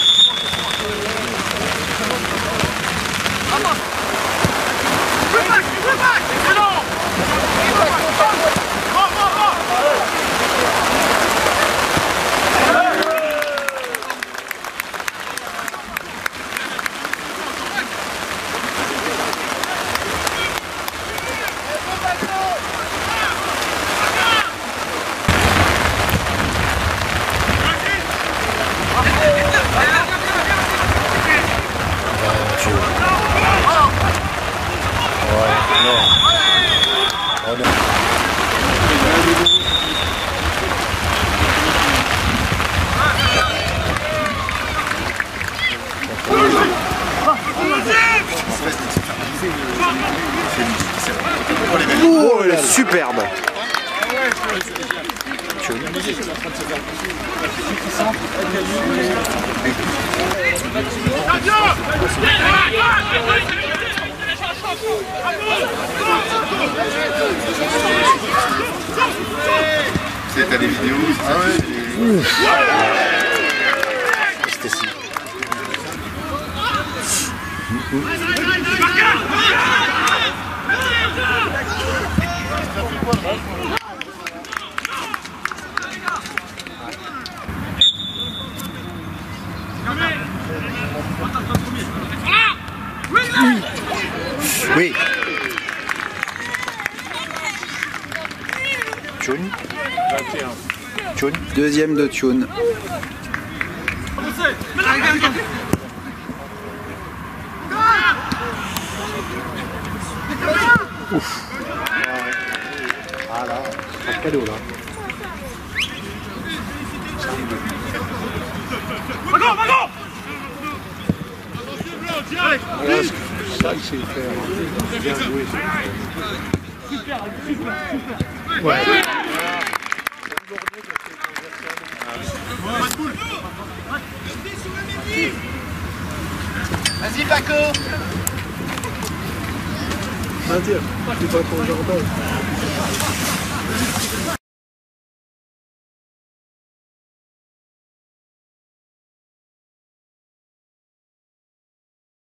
Oh, elle est superbe. C'est à des vidéos. Ah ouais. C'était si. Oui. Tchoun. Tchoun. Deuxième de Tchoun. Ouf. Ah là, c'est un cadeau là. Voilà, ça il sait faire. Bien joué. Super, super. Ouais. Vas-y Paco. Vas-y, c'est pas ton jardin.